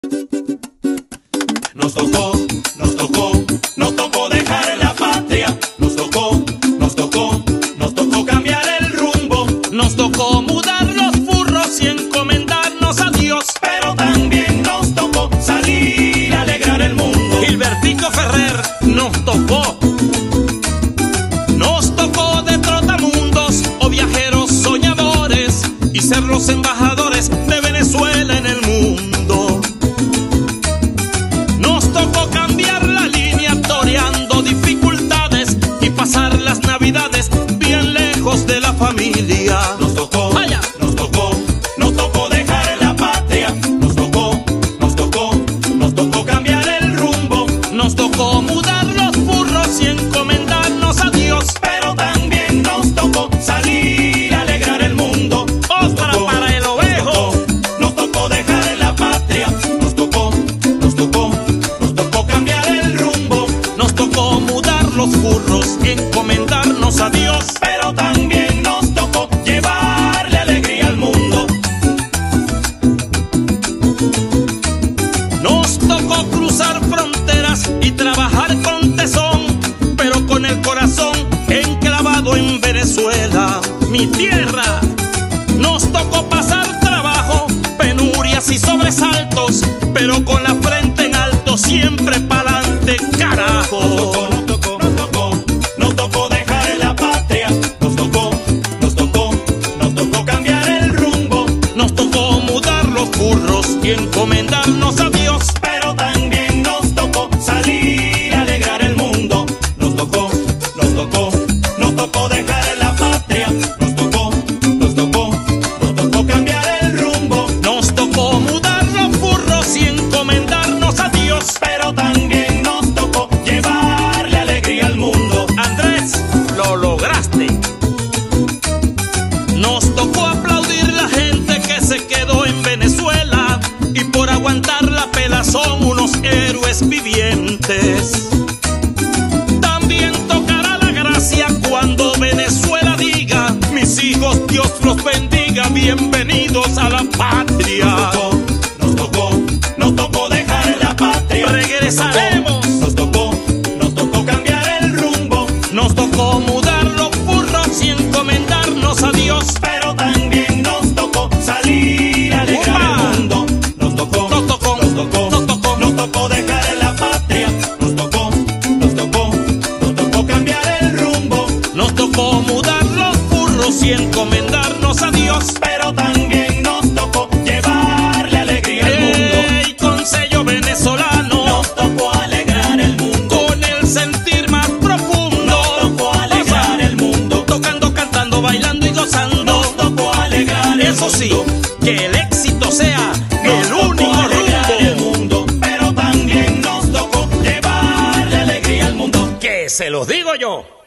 Nos tocó dejar la patria. Nos tocó cambiar el rumbo. Nos tocó mudar los furros y encomendarnos a Dios. Pero también nos tocó salir a alegrar el mundo. Gilbertico Ferrer nos tocó. Nos tocó de trotamundos o viajeros soñadores y ser los embajadores de Venezuela en el mundo. Nos tocó cambiar la línea toreando dificultades y pasar las navidades bien lejos de la familia. Nos tocó dejar la patria. Nos tocó cambiar el rumbo. Nos tocó mudar los furros y encomendarnos a Dios. Pero también nos tocó salir a alegrar el mundo. Otra para el ovejo. Nos tocó dejar la patria. Nos tocó cambiar el rumbo. Nos tocó mudar los furros y encomendarnos a Dios. Pero también nos tocó llevarle alegría al mundo. Nos tocó cruzar fronteras y trabajar con tesón, pero con el corazón enclavado en Venezuela, mi tierra. Nos tocó pasar trabajo, penurias y sobresaltos, pero con la frente en alto, siempre pa'lante, carajo. Nos tocó dejar la patria. Nos tocó cambiar el rumbo. Nos tocó mudar los furros y encomendarnos a Dios. Pero también nos tocó salir a alegrar el mundo. Nos tocó dejar la patria. Nos tocó cambiar el rumbo. Nos tocó mudar los furros y encomendarnos a Dios. Pero también nos tocó llevarle alegría al mundo. Andrés, lo lograste. Nos tocó aplaudir la gente que se quedó en Venezuela y por aguantar la pela son unos héroes vivientes. También tocará la gracia cuando Venezuela diga: mis hijos, Dios los bendiga, bienvenidos a la patria. Nos tocó dejar la patria. Regresaremos. Nos tocó cambiar el rumbo. Nos tocó mudar los furros y encomendarnos a Dios. Pero también nos tocó salir a alegrar el mundo. Nos tocó dejar la patria. Nos tocó cambiar el rumbo. Nos tocó mudar los furros y encomendarnos a Dios. Pero también nos tocó llevarle alegría al mundo. Y con sello venezolano Nos tocó alegrar el mundo. con el sentir más profundo. Nos tocó alegrar el mundo. Tocando, cantando, bailando y gozando. Nos tocó alegrar el Eso sí, mundo. que el éxito sea Nos el tocó único alegrar el rumbo. mundo. Pero también nos tocó llevarle alegría al mundo. Que se los digo yo.